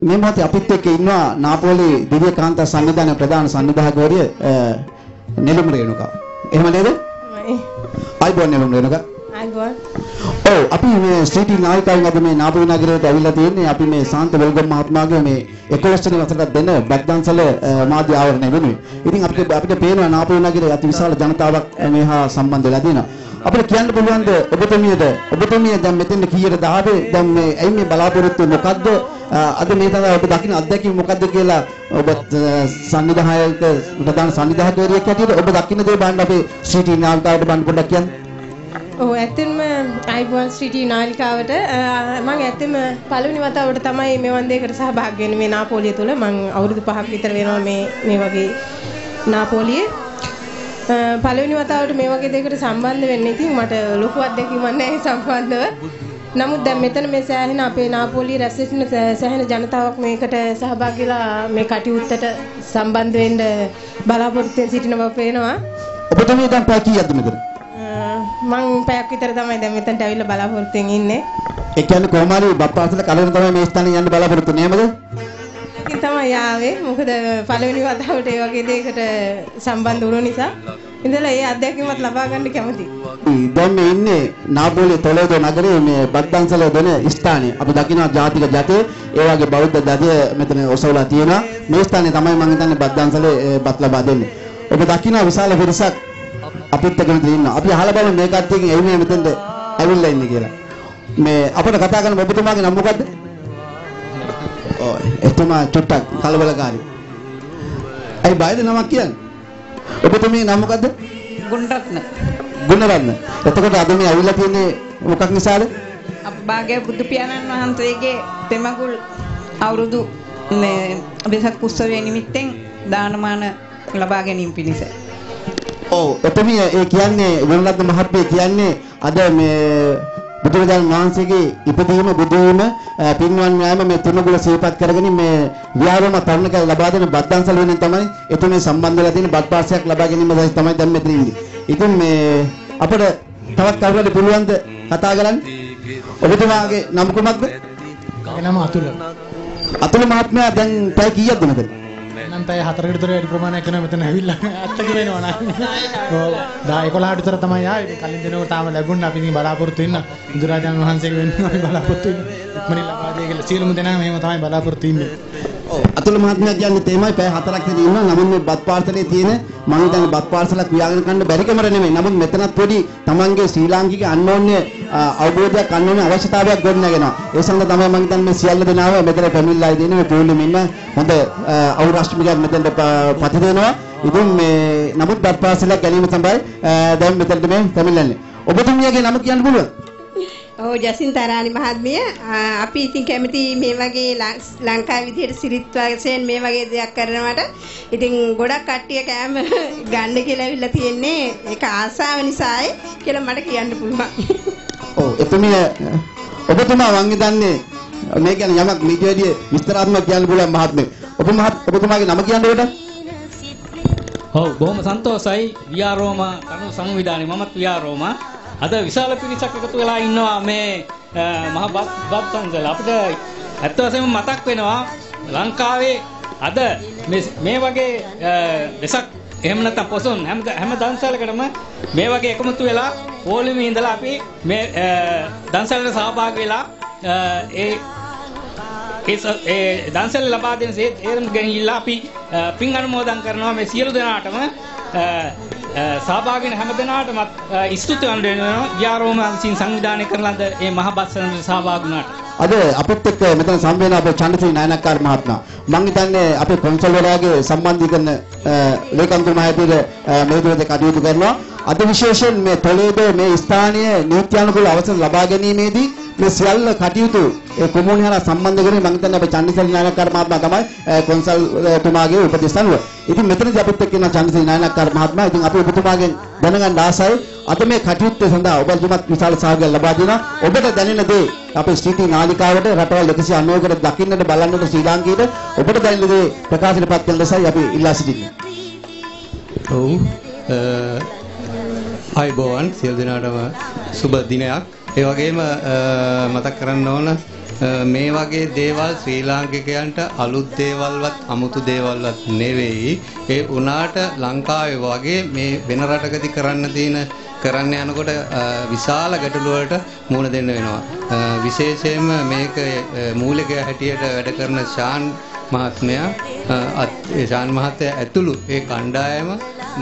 මේ මොහොතේ අපිත් එක්ක ඉන්නවා නාපෝලි දිව්‍ය කාන්තා සංවිධානයේ ප්‍රධාන සංවිධායකවරිය නෙළුම් රේණුකා. එහෙම නේද? අයිබෝන් නෙළුම් රේණුකා. අයිබෝන්. ඔව් අපි මේ සිටි නායිකාවෙන් අද මේ නාපෝලි නගරයට ඇවිල්ලා තියෙන්නේ. අපි මේ ශාන්ත වෙල්ගම් මහත්මයාගේ මේ 11 වෙනි වසරට දෙන බද්දන්සල මාධ්‍ය ආවරණය වෙනුවෙන්. ඉතින් අපිට පේනවා නාපෝලි නගරයේ අති විශාල ජනතාවක් මේහා සම්බන්ධ වෙලා තියෙනවා. අපිට කියන්න පුළුවන්ද ඔබතුමිය දැන් මෙතෙන් කීයට දාවේ දැන් මේ ඇයි මේ බලාපොරොත්තු මොකද්ද අද මේ තමයි ඔබ දකින්න අත්දැකීම මොකද්ද කියලා ඔබ සංවිධායක ප්‍රධාන සංවිධායකවරියක් හැටියට ඔබ දකින්න දේ බලන්න අපේ සිටි නාලිකාවට බලන්න පොඩ්ඩක් කියන්න. ඔව් ඇත්තටම අයිබෝන් සිටි නාලිකාවට මම ඇත්තටම පළවෙනි වතාවට තමයි මෙවන් දෙයකට සහභාගී වෙන්නේ මේ නාපෝලිය තුල. මම අවුරුදු 5ක් විතර වෙනවා මේ වගේ නාපෝලියේ පළවෙනි වතාවට මේ වගේ දෙයකට සම්බන්ධ වෙන්නේ. ඉතින් මට ලොකු අත්දැකීමක් නැහැ සම්බන්ධව. නමුත් දැන් මෙතන මේ සෑහෙන අපේ නාපෝලිය රැස් වෙන සෑහෙන ජනතාවක් මේකට සහභාගීලා මේ කටයුත්තට සම්බන්ධ වෙන්න බලාපොරොත්තු වෙන සිටින බව පේනවා. ඔබතුමිය දැන් පැය කීයක්ද මෙතන? මම පැයක් විතර තමයි දැන් මෙතනට ඇවිල්ලා බලාපොරොත්තු වෙමින් ඉන්නේ. ඒ කියන්නේ කොහොම හරි බත් පාසල කලින් තමයි මේ ස්ථානේ යන්න බලාපොරොත්තු නේමද? ඒකෙන් තමයි ආවේ. මොකද පළවෙනි වතාවට ඒ වගේ දෙයකට සම්බන්ධ වුණු නිසා ඉඳලා ඒ අත්දැකීමත් ලබා ගන්න කැමතියි. දැන් මේ ඉන්නේ නාපෝලි තොලේදෝ නගරයේ මේ බද්දන්සල දෙන ස්ථානයේ. අපි දකිනවා ජාතික ජතේ ඒ වගේ බෞද්ධ දඩය මෙතන ඔසවලා තියෙනවා. මේ ස්ථානේ තමයි මම හිතන්නේ බද්දන්සලේ බත් ලබා දෙන්නේ. ඔබ දකිනවා විශාල පිරිසක් අපිත් එක්ක ඉන්නවා. අපි අහලා බලමු මේ කට්ටියකින් එන්නේ මෙතෙන්ද ඇවිල්ලා ඉන්නේ කියලා. මේ අපිට කතා කරන ඔබතුමාගේ නම මොකද්ද? ඔය එතුමා චුට්ටක් කලබලකාරී. අයි බයද නමක් කියන්නේ? ඔබතුමේ නම මොකද්ද? ගුණරත්න. ගුණරත්න. එතකොට අද මේ ඇවිල්ලා තියෙන්නේ මොකක් නිසාද? අපභාග්‍ය බුදු පියාණන් වහන්සේගේ තෙමඟුල් අවුරුදු වෙසක් උත්සවයේ නිමිත්තෙන් දානමාන ලබා ගැනීම පිණිස. ඔව් එතුමිය ඒ කියන්නේ ගුණරත්න මහත්මිය කියන්නේ අද මේ බුදුරජාණන් වහන්සේගේ ඉපදීම බුදුවීම පින්වන් න්යායම මේ තුනගුල සිහිපත් කරගෙන මේ විහාරම තරණ කර ලබා දෙන බද්දන්සල වෙනින් තමයි එතුමිය සම්බන්ධ වෙලා තියෙන බත් පාසයක් ලබා ගැනීම තමයි දැන් මෙතන ඉන්නේ. ඉතින් මේ අපිට තවත් කවුරුහරි පුළුවන්ද කතා කරන්න? ඔබතුමාගේ නම කොහොමද? මගේ නම අතුල. අතුල මහත්මයා දැන් පැය කීයක්ද මෙතන? නම් පැය 4කට විතර වැඩි ප්‍රමාණයක් කරනවා මෙතන ඇවිල්ලා අත්තක වෙනවා නේද? ඔව් 11ට විතර තමයි ආවේ. කලින් දිනක තාම ලැබුණා. අපි ඉතින් බලාපොරොත්තු වෙන්න. බුදුරජාණන් වහන්සේගේ වෙන්න අපි බලාපොරොත්තු වෙන්න. ඉක්මනින් ලබා දෙයි කියලා සියලුම දෙනා මෙහෙම තමයි බලාපොරොත්තු වෙන්නේ. ඔව් අතුල මහත්මයා කියන්නේ තේමයි පැය 4ක් විතර ඉන්නවා. නමුත් මේ බත් පාර්සලේ තියෙන මම හිතන්නේ බත් පාර්සලක් වියාගෙන කන්න බැරි කමර නෙමෙයි. නමුත් මෙතනත් පොඩි තමන්ගේ ශ්‍රී ලාංකික අන්‍යෝන්‍ය අවබෝධයක් අන්‍යෝන්‍ය අවශ්‍යතාවයක් ගොඩනගෙනවා. ඒ සඳහා තමයි මම හිතන්නේ මේ සියල්ල දෙනාව මෙතන පැමිණලා ඉන්නේ මේ පොළොමේ ඉන්න හොඳ අවුරාෂ්ටමිකයක් මෙතනට පති දෙනවා. ඉතින් මේ නමුත් බත් පාර්සලක් ගැනීම තමයි දැන් මෙතනට මේ පැමිණන්නේ. ඔබතුමියගේ නම කියන්න පුළුවන්? ඔව් ජසින්තරානි මහත්මිය අපි ඉතින් කැමති මේ වගේ ලංකාවේ විදිහට සිරිත් වශයෙන් මේ වගේ දෙයක් කරනවට ඉතින් ගොඩක් කට්ටිය කෑම ගන්න කියලා ඇවිල්ලා තියෙන්නේ ඒක ආසාව නිසායි කියලා මට කියන්න පුළුවන්. ඔව් එතුමිය ඔබතුමා මං හිතන්නේ මේ කියන්නේ යමක් නිජයේදී විස්තරාත්මක කියන්න පුළුවන් මහත්මේ. ඔබතුමාගේ නම කියන්න කොට? ඔව් බොහොම සන්තෝෂයි විහාරෝමා කණු සංවිධානයේ මමත් විහාරෝමා අද විශාල පිරිසක් එකතු වෙලා ඉන්නවා මේ මහ බද්දන්සල. අපිට ඇත්ත වශයෙන්ම මතක් වෙනවා ලංකාවේ අද මේ වගේ වෙසක් එහෙම නැත්නම් පොසොන් හැම දන්සලකටම මේ වගේ එකමුතු වෙලා පොළොමේ ඉඳලා අපි මේ දන්සලට සහභාගී වෙලා ඒ දන්සල ලබා දෙන සේරම ගෙනිහිල්ලා අපි පින් අනුමෝදන් කරනවා මේ සියලු දෙනාටම සහභාගී වෙන හැම දෙනාටම ස්තුතිවන්ත වෙනවා. විහාරෝම විසින් සංවිධානය කරන ලද මේ මහ බස්සනට සහභාගී වුණාට. අද අපිත් එක්ක මෙතන සම්බන්ධ අපේ චන්ද්‍රසිරි නායනකාර මහත්මයා. මම හිතන්නේ අපේ කොන්සල්වරයාගේ සම්බන්ධීකරණ ලේකම්තුමා හැටියට මේ විදිහට කටයුතු කරනවා. අද විශේෂයෙන් මේ තොලේදෝ මේ ස්ථානීය නීත්‍යානුකූල අවසර ලබා ගැනීමේදී මේ සියල්ල කටයුතු ඒ කොමුණි හරහා සම්බන්ධ කරගෙන මම හිතන්නේ අපේ චන්ද්‍රසිරි නායනකාර මහත්මයා තමයි කොන්සල්තුමාගේ උපදෙස් අනුව. ඉතින් මෙතනදී අපිත් එක්ක ඉන්න චන්ද්‍රසිරි නායනකාර මහත්මයා ඉතින් අපි ඔබතුමාගෙන් දැනගන්න ආසයි අද මේ කටයුත්ත සඳහා ඔබතුමාත් විශාල සහයෝගයක් ලබා දෙනවා. ඔබට දැනෙන දේ අපේ සිටි නාලිකාවට රටවල් 190කට දකින්නට බලන්නට ශ්‍රී ලාංකිකයට ඔබට දැනෙන දේ ප්‍රකාශයට පත් කරන ලෙසයි අපි ඉල්ලා සිටින්නේ. ඔව් අයිබෝවන් සියලු දෙනාටම සුබ දිනයක්. ඒ වගේම මතක් කරන්න ඕන මේ වගේ දේවල් ශ්‍රී ලාංකිකයන්ට අලුත් දේවල්වත් අමුතු දේවල්වත් නෙවෙයි. ඒ උනාට ලංකාවේ වගේ මේ වෙන රටකදී කරන්න යනකොට විශාල ගැටලු වලට මුහුණ දෙන්න වෙනවා. විශේෂයෙන්ම මේක මූලිකයා හැටියට වැඩ කරන ශාන් මහත්මයා ශාන් මහත්තයා ඇතුළු ඒ කණ්ඩායම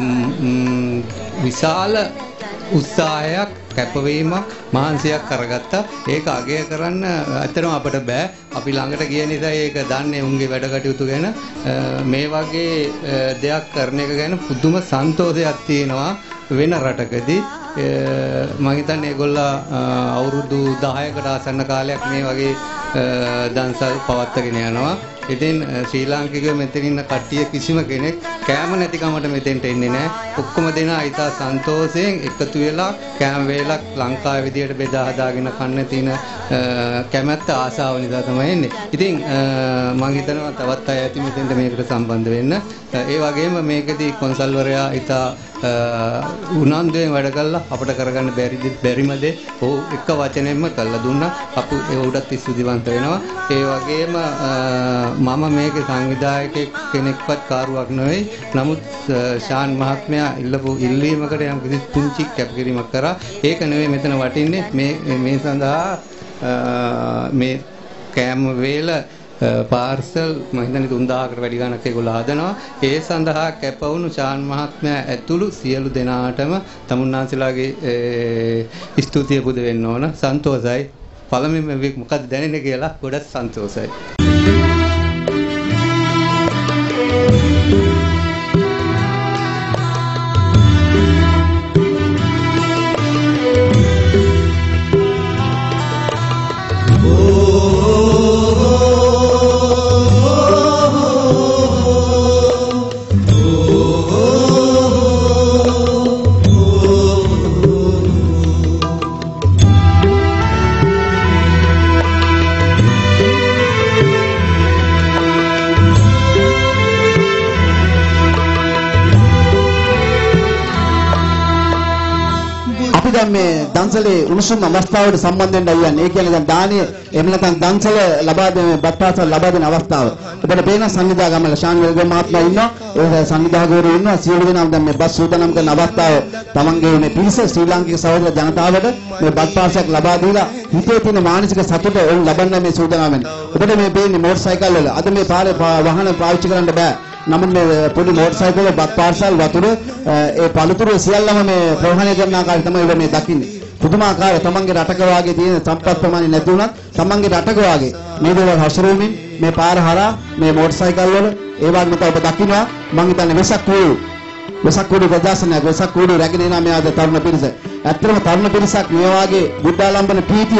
විශාල උත්සාහයක් කැපවීමක් මහන්සියක් කරගත්තා. ඒක අගය කරන්න ඇත්තටම අපිට බෑ. අපි ළඟට ගිය නිසා ඒක දන්නේ උන්ගේ වැඩ කටයුතු ගැන. මේ වගේ දෙයක් කරන එක ගැන පුදුම සන්තෝෂයක් තියෙනවා වෙන රටකදී. මම හිතන්නේ ඒගොල්ලෝ අවුරුදු 10කට ආසන්න කාලයක් මේ වගේ දන්සල් පවත්වාගෙන යනවා. ඉතින් ශ්‍රී ලාංකිකයෝ මෙතන ඉන්න කට්ටිය කිසිම කෙනෙක් කෑම නැතිකමට මෙතෙන්ට එන්නේ නැහැ. ඔක්කොම දෙනා ඉතා සන්තෝෂයෙන් එකතු වෙලා කෑම වේලක් ලංකාවේ විදියට බෙදා හදාගෙන කන්න තියෙන කැමැත්ත ආසාව නිසා තමයි එන්නේ. ඉතින් මම හිතනවා තවත් අය ඇති මෙතෙන්ට මේකට සම්බන්ධ වෙන්න. ඒ වගේම මේකදී කොන්සල්වරයා ඉතා උනන්දුවෙන් වැඩ කළා. අපිට කරගන්න බැරිම දේ ඔව් එක වචනෙන්ම කළා දුන්නා. අපි ඒ උඩත් ස්තුතිවන්ත වෙනවා. ඒ වගේම මම මේකේ සංවිධායකයෙක් කෙනෙක්වත් කාරුවක් නෙවෙයි. නමුත් ශාන් මහත්මයා ඉල්ලපු ඉල්ලීමකට යම් කිසි පුංචි කැපකිරීමක් කරා. ඒක නෙවෙයි මෙතන වටින්නේ. මේ සඳහා මේ කෑම වේල පාර්සල් මම හිතන්නේ 3000කට වැඩි ගණනක් ඒගොල්ලෝ හදනවා. ඒ සඳහා කැප වුණු ශාන් මහත්මයා ඇතුළු සියලු දෙනාටම තමුන්නාන්සලාගේ ස්තුතිය පුද වෙන්න ඕන. සන්තෝෂයි. පළමුවෙන්ම මොකක්ද දැනෙන්නේ කියලා ගොඩක් සන්තෝෂයි. මේ දන්සලේ උණුසුම් අවස්ථාවට සම්බන්ධ වෙන්න අයියන්නේ. ඒ කියන්නේ දැන් දානේ එහෙම නැත්නම් දන්සල ලබා දෙන බත්පාසල් ලබා දෙන අවස්ථාව. ඔබට පේන සංවිධා ගමල ශාන් වෙල්ගම මහත්මයා ඉන්නවා. ඒ සංවිධායකවරු ඉන්නවා. සියලු දෙනාම දැන් මේ බස් සූදානම් කරන අවස්ථාව තමන්ගේ මේ පිරිස ශ්‍රී ලාංකික සහෝදර ජනතාවට මේ බත්පාසයක් ලබා දීලා හිතේ තියෙන මානසික සතුට ඔවුන් ලබන්න මේ සූදානම් වෙන්නේ. ඔබට මේ පේන්නේ මෝටර් සයිකල් වල අද මේ පාරේ වාහන පාවිච්චි කරන්න බෑ. නමුත් මේ පොඩි මෝටර් සයිකල් බත් පාර්සල් වතුර ඒ පළතුරු සියල්ලම මේ ප්‍රවාහනය කරන ආකාරය තමයි ඔබ මේ දකින්නේ. පුදුමාකාර තමන්ගේ රටක වාගේ තියෙන සම්පත් ප්‍රමාණය නැති වුණත් තමන්ගේ රටක වාගේ මේ දේවල් හසුරුවමින් මේ පාර හරහා මේ මෝටර් සයිකල් වල ඒ වගේම තමයි ඔබ දකින්නවා. මම හිතන්නේ වෙසක් කූඩු ප්‍රදර්ශනයක් වෙසක් කූඩු රැගෙන එන මේ ආද තරුණ පිරිස. ඇත්තටම තරුණ පිරිසක් මේ වාගේ බුද්ධාලම්බන ප්‍රීතිය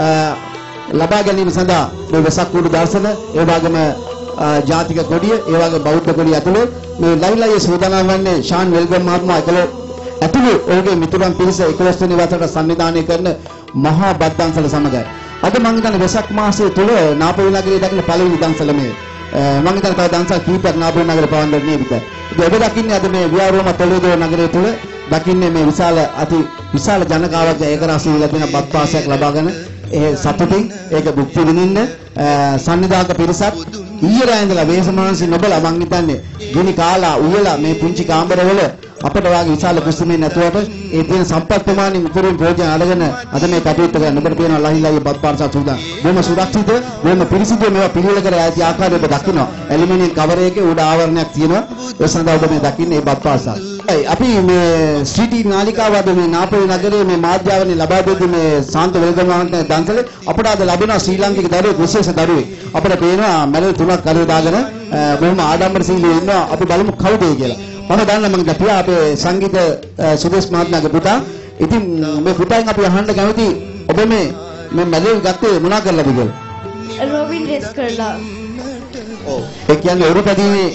ලබා ගැනීම සඳහා මේ වෙසක් කූඩු දර්ශන ඒ වගේම ජාතික කොඩිය ඒ වගේ බෞද්ධ කොඩිය ඇතුළේ මේ ලයිලයි සූදානම් වන්නේ ශාන් වෙල්ගම් මහත්මයා ඇතුළේ ඔහුගේ මිතුරන් පිරිස 11 වෙනි වසරට සංවිධානය කරන මහා බත් දන්සල සමගයි. අද මම හිතන්නේ වෙසක් මාසයේ තුල නාපොලි නගරයේ දකින්න පළවෙනි දන්සල මේ මම හිතන්නේ තව දන්සල් කීපයක් නාපොලි නගරේ පවන්වන්න නියමිතයි. ඉතින් ඔබ දකින්නේ අද මේ විහාරෝම තොලේදෝ නගරය තුල දකින්නේ මේ විශාල ජනකාවක් ඒක රාශිය විලා තියෙන බත් පාසයක් ලබාගෙන ඒ සතුටින් ඒක භුක්ති විඳින්න සංවිධායක පිරිසක් ඊයේ ඉඳලා වේසමාංශි නොබලා මං හිතන්නේ ගිනි කාලා උයලා මේ පුංචි කාමරවල අපිට වාගේ විශාල කුස්සිමේ නැතුවට ඒ තියෙන සම්පත් ප්‍රමාණය උතුරින් ප්‍රයෝජන අරගෙන අද මේ කටයුත්ත කරන ඔබට පේනවා ලහිලයි බත් පාර්සල් සූදානම්. බොහොම සුරක්ෂිත බොහොම පිරිසිදු මේවා පිළිවෙල කර ඇති ආකාරය ඔබ දකිනවා. ඇලුමිනියම් කවර එකේ උඩ ආවරණයක් තියෙනවා. ඒ සඳහා ඔබ මේ දකින්නේ මේ බත් පාර්සල්. අපි මේ සිටි නාලිකාව අද මේ නාපොලි නගරයේ මේ මාධ්‍යාවනේ ලබා දෙද්දී මේ සාන්ත වෙල්ගම මහත්මයා දන්සලේ අපට අද ලැබෙනවා ශ්‍රී ලාංකික දරුවෙක් විශේෂ දරුවෙක්. අපිට පේනවා මැලේ තුනක් කරේ දාගෙන බොහොම ආඩම්බරශීලී ඉන්නවා. අපි බලමු කවුද කියලා. මම දන්නා මම ගියා අපේ සංගීත සුදේශ් මහත්මයාගේ පුතා. ඉතින් මේ පුතාගෙන් අපි අහන්න කැමති ඔබ මේ මැලේ ගත්තේ මොනා කරලාද කියලා? රොබින් රේස් කරලා. ඔව්. ඒ කියන්නේ ඔරුපදීනේ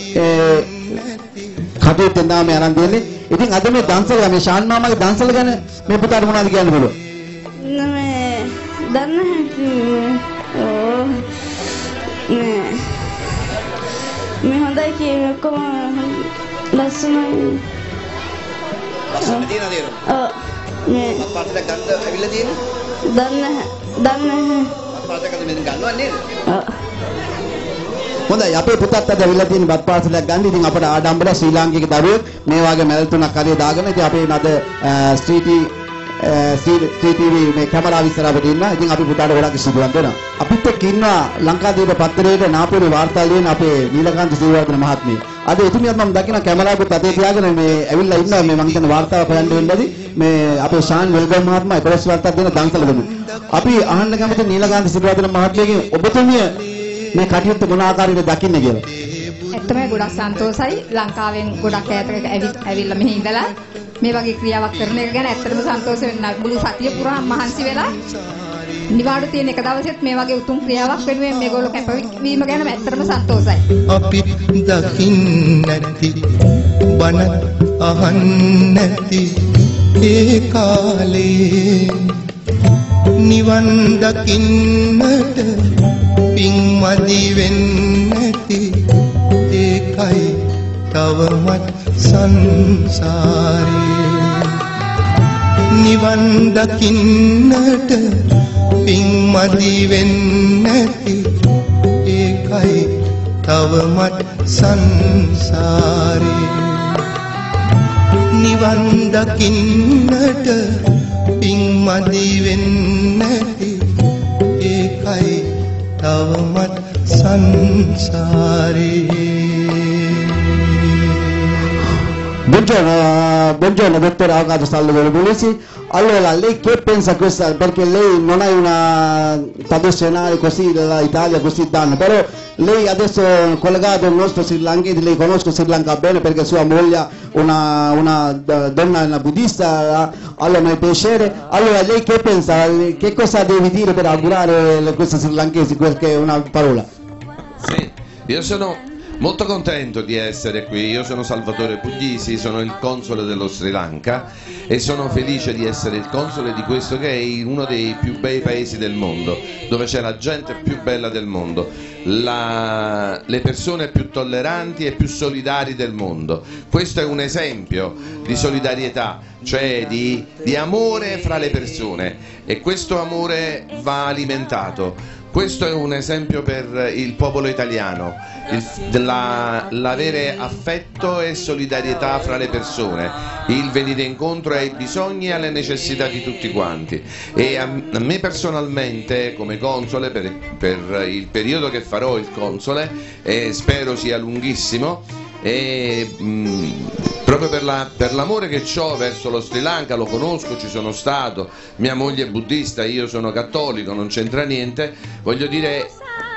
කටයුත්තෙන් තමයි අරන් දෙන්නේ. ඉතින් අද මේ දන්සල මේ ශාන් මාමාගේ දන්සල ගැන මේ පුතාට මොනවද කියන්න පුළුවන්? නෑ දන්න මේ හොඳයි කියන්නේ කොහොම ලස්සනයි. ලස්සන තියෙනද ඒක? ඔව්. මේ පාටට ගන්න ඇවිල්ලා තියෙන්නේ? දන්න පාසලකට මෙතන ගන්නවා නේද? හොඳයි අපේ පුතත් අද ඇවිල්ලා තියෙන බත් පාසලයක් ගන්න. ඉතින් අපේ ආඩම්බර ශ්‍රී ලාංකික දරුවෙක් මේ වගේ මැල් තුනක් හරිය දාගෙන ඉතින් අපේ අද TV මේ කැමරාව ඉස්සරහට ඉන්නවා. ඉතින් අපි පුතාට ගොඩක් සිදුවන් දෙනවා. අපිත් එක්ක ඉන්නවා ලංකාදීප පත්තරයේ නාපුරේ වාර්තා ලියන අපේ නීලකාන්ත සීවර්ධන මහත්මිය. අද එතුමියත් මම දකින්න කැමරාවකුත් අතේ තියාගෙන මේ ඇවිල්ලා ඉන්නවා මේ මම හිතන වාර්තාව හොයන්න වෙන්නදී මේ අපේ ෂාන් වෙල්ගම් මහත්මයා 11 වාර්තාවක් දෙන දන්සල දෙමු. අපි අහන්න කැමති නීලකාන්ත සීවර්ධන මහත්මියගෙන් ඔබතුමිය මේ කටයුත්ත මොන ආකාරයකද දකින්නේ කියලා. ඇත්තමයි ගොඩක් සන්තෝසයි ලංකාවෙන් ගොඩක් ඈතකට ඇවිල්ලා මෙහි ඉඳලා මේ වගේ ක්‍රියාවක් කරන එක ගැන ඇත්තටම සන්තෝෂ වෙන්න මුළු සතිය පුරා මහන්සි වෙලා නිවාඩු තියෙන එක දවසෙත් මේ වගේ උතුම් ක්‍රියාවක් වෙනුවෙන් මේගොල්ලෝ කැපවීම ගැන ඇත්තටම සන්තෝසයි. අපි දකින්න නැති බන අහන්න නැති ඒ කාලේ නිවන් දකින්නට පින්මදි වෙන්නැති ඒකයි තවමත් සංසාරේ නිවන් දකින්නට පින්මදි වෙන්නැති ඒකයි තවමත් සංසාරේ නිවන් දකින්නට පින්මදි වෙන්නැති ඒකයි තවමත් සංසාරේ. Buongiorno dottor Avvocato Stallo Polisi. Allora, lei che pensa questa, perché lei non è una tradizionale così dell'Italia, così danno, però lei adesso collegato al nostro Sri Lanka, lei conosco Sri Lanka bene perché sua moglie una donna una buddista, allora mi è piacere. Allora lei che pensa, che cosa deve dire per augurare questi sri lankesi, qualche una parola? Sì, io sono molto contento di essere qui, io sono Salvatore Puglisi, sono il console dello Sri Lanka e sono felice di essere il console di questo che è uno dei più bei paesi del mondo, dove c'è la gente più bella del mondo, le persone più tolleranti e più solidari del mondo. Questo è un esempio di solidarietà, cioè di amore fra le persone, e questo amore va alimentato. Questo è un esempio per il popolo italiano, l'avere affetto e solidarietà fra le persone, il venire incontro ai bisogni e alle necessità di tutti quanti. E a me personalmente come console, per il periodo che farò il console, e spero sia lunghissimo, e proprio per l'amore che ho verso lo Sri Lanka, lo conosco, ci sono stato, mia moglie è buddista, io sono cattolico, non c'entra niente, voglio dire,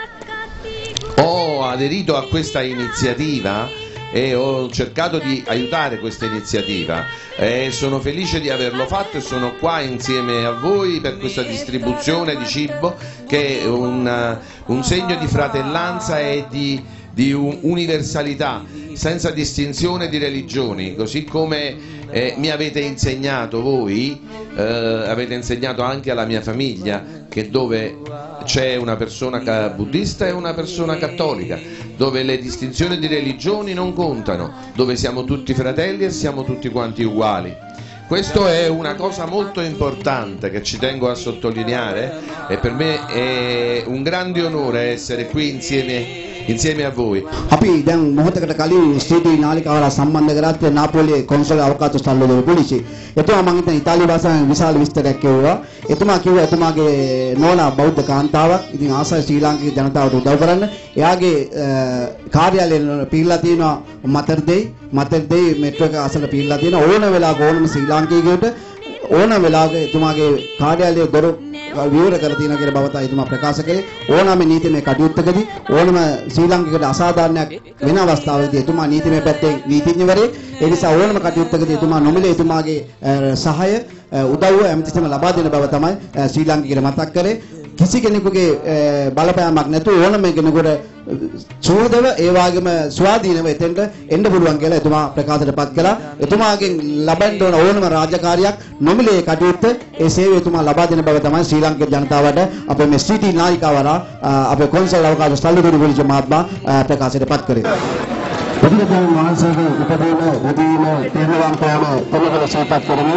ho aderito a questa iniziativa e ho cercato di aiutare questa iniziativa e sono felice di averlo fatto e sono qua insieme a voi per questa distribuzione di cibo che è un segno di fratellanza e di universalità senza distinzione di religioni, così come mi avete insegnato voi, avete insegnato anche alla mia famiglia che dove c'è una persona buddista e una persona cattolica, dove le distinzioni di religioni non contano, dove siamo tutti fratelli e siamo tutti quanti uguali. Questo è una cosa molto importante che ci tengo a sottolineare e per me è un grande onore essere qui insieme a voi. අපි දැන් මොහොතකට කලින් studio නාලිකාවල සම්බන්ධ කරත් නාපෝලියේ consul අවකාශ ස්ථල්වල පොලිසිය. එතුමා මම හිතන ඉතාලි භාෂාවෙන් විශාල විස්තරයක් කිව්වා. එතුමා කිව්වා එතුමාගේ නෝනා බෞද්ධ කාන්තාවක්. ඉතින් ආසයි ශ්‍රී ලාංකික ජනතාවට උදව් කරන්න. එයාගේ කාර්යාලය පිළිලා තියෙනවා මතරදෙයි මෙට්‍රෝ එක අසල පිළිලා තියෙනවා. ඕන වෙලාවක ඕනම ශ්‍රී ලාංකිකයෙකුට ඕන වෙලාවක එතුමාගේ කාර්යාලයේ දොර විවර කර තියෙනවා කියලා බවතා එතුමා ප්‍රකාශ කළේ. ඕනම නීතිමය කටයුත්තකදී ඕනම ශ්‍රී ලාංකිකයට අසාධාරණයක් වෙන අවස්ථාවකදී එතුමා නීතිමය පැත්තේ නීතිඥවරයෙක්. ඒ නිසා ඕනම කටයුත්තකදී එතුමා නොමිලේ එතුමාගේ සහාය උදව්ව හැමතිස්සෙම ලබා දෙන බව තමයි ශ්‍රී ලාංකිකයට මතක් කරේ. කිසි කෙනෙකුගේ බලපෑමක් නැතුව ඕනම කෙනෙකුට සුවදව ඒ වගේම ස්වාධීනව එතෙන්ට එන්න පුළුවන් කියලා එතුමා ප්‍රකාශයටපත් කළා. එතුමාගෙන් ලබන්න ඕන ඕනම රාජකාරියක් නොමිලේ කටයුත්ත ඒ සේවය එතුමා ලබා දෙන බව තමයි ශ්‍රී ලාංකික ජනතාවට අපේ මේ සිටි නායිකාවල අපේ කොන්සල් අවකාශ ස්ථල්වල පොලිසිය මහත්මයා ප්‍රකාශයටපත් කරේ. බුදුරජාණන් වහන්සේගේ උපදේශ උදීන තේරවාම් ප්‍රාණ තොලවල සිතපත් කරමින්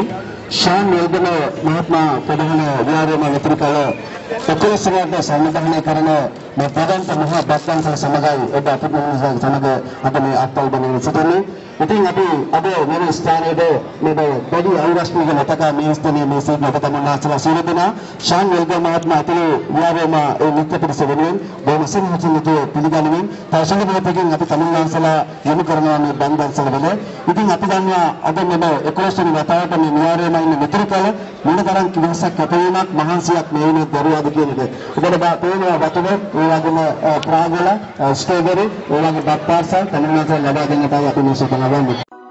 ශාන් වේදන මහත්මයා ප්‍රධාන විහාරයේ මිත්‍රිකල 11 වෙනිදා සම්මතනය කරන මේ ප්‍රධාන මහා බක්තන්ස සමගයි ඔබ අපිට සමග අද මේ අත්පල් බඳගෙන සිටින්නේ. ඉතින් අපි අද මේ ස්ථානයේදී මේ පොඩි අවුරස්මික මතක මේ ස්ථානයේ මේ සීගත තමන්නාසලා සියලු දෙනා ශාන් වේදන මහත්මයා අතේ විහාරයේම ඒ නිත්‍ය පිරිස වෙනුවෙන් බොහොම සෙනෙහසින් පිළිගනිමින් තවසන මොහොතකින් අපි තමන්නාසලා යොමු කරනවා මේ බන්දන්සල වල. ඉතින් අපි දන්නවා අද මේ 11 වෙනි වතාවට මේ විහාරයේම ඉන්න මිත්‍රිකල මොනතරම් කිවසක් කැපවීමක් මහන්සියක් මේ වෙන දරුවාද කියන එක. ඔබට පේනවා වතුර ඒ වගේම ප්‍රාගල ස්ට්‍රෝබෙරි ඒ වගේ බත් පාර්සල් තමන්නාසලා ලබා දෙන්නටයි අපි මේ සූදානම් වෙන්නේ.